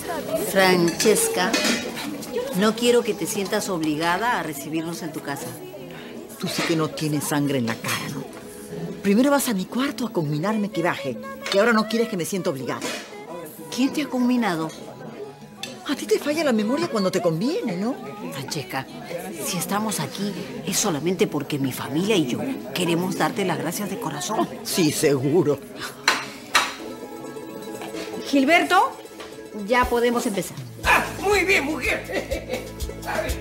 Francesca, no quiero que te sientas obligada a recibirnos en tu casa. Tú sí que no tienes sangre en la cara, ¿no? Primero vas a mi cuarto a conminarme que baje, y ahora no quieres que me sienta obligada. ¿Quién te ha conminado? A ti te falla la memoria cuando te conviene, ¿no? Francesca, si estamos aquí es solamente porque mi familia y yo queremos darte las gracias de corazón. Sí, seguro. Gilberto, ya podemos empezar. ¡Ah! Muy bien, mujer. A ver.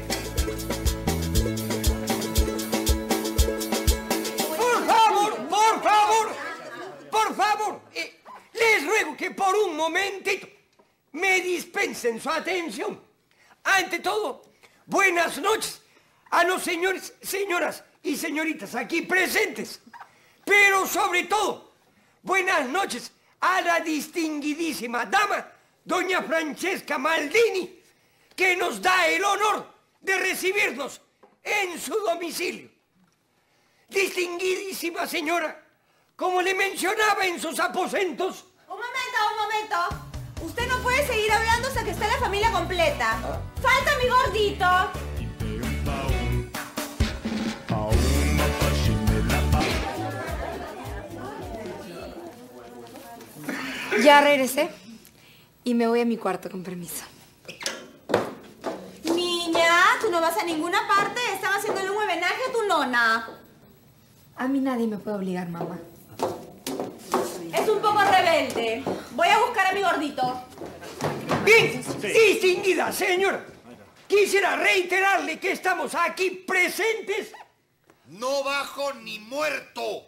Por favor, les ruego que por un momentito me dispensen su atención. Ante todo, buenas noches a los señores, señoras y señoritas aquí presentes. Pero sobre todo, buenas noches a la distinguidísima dama, doña Francesca Maldini, que nos da el honor de recibirnos en su domicilio. Distinguidísima señora, como le mencionaba en sus aposentos... Un momento. Usted no puede seguir hablando hasta que esté la familia completa. ¡Falta mi gordito! Ya regresé y me voy a mi cuarto, con permiso. Niña, tú no vas a ninguna parte. Están haciéndole un homenaje a tu nona. A mí nadie me puede obligar, mamá. Es un poco rebelde. Voy a buscar a mi gordito. Bien, distinguida señora, quisiera reiterarle que estamos aquí presentes. No bajo ni muerto.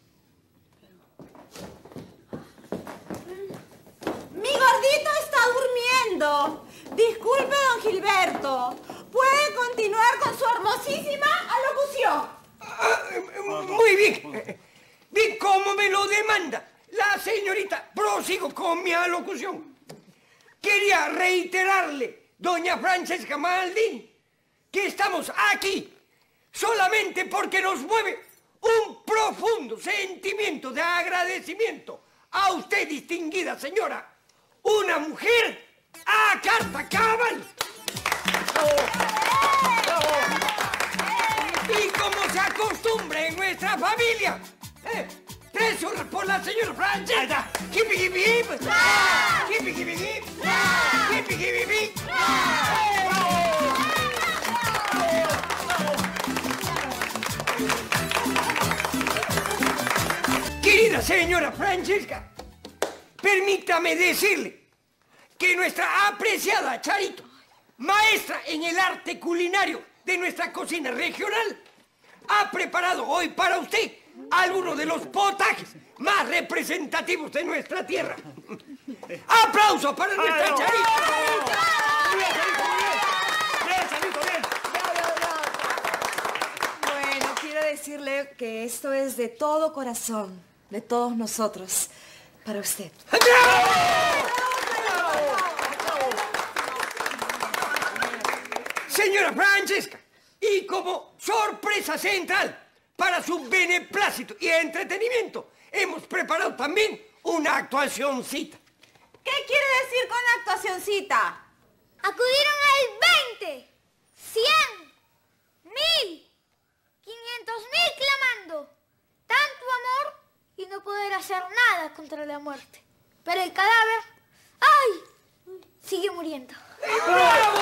Mi gordito está durmiendo. Disculpe, don Gilberto. ¿Puede continuar con su hermosísima alocución? Muy bien. Bien, como me lo demanda la señorita, prosigo con mi alocución. Quería reiterarle, doña Francesca Maldini, que estamos aquí solamente porque nos mueve un profundo sentimiento de agradecimiento a usted, distinguida señora, una mujer a carta cabal. Y como se acostumbra en nuestra familia, 3 horas por la señora Francesca. Hippie, hippie, hip. Hippie, hippie, hip. Hippie, hippie, hip. Querida señora Francesca, permítame decirle que nuestra apreciada Charito, maestra en el arte culinario de nuestra cocina regional, ha preparado hoy para usted algunos de los potajes más representativos de nuestra tierra. ¡Aplauso para nuestra Charito! Bueno, quiero decirle que esto es de todo corazón, de todos nosotros, para usted. Señora Francesca, y como sorpresa central para su beneplácito y entretenimiento, hemos preparado también una actuacióncita. ¿Qué quiere decir con actuacióncita? Acudieron al 20, 100, 1000, 500.000 clamando. Tanto amor y no poder hacer nada contra la muerte. Pero el cadáver, ¡ay!, sigue muriendo. ¡Bravo!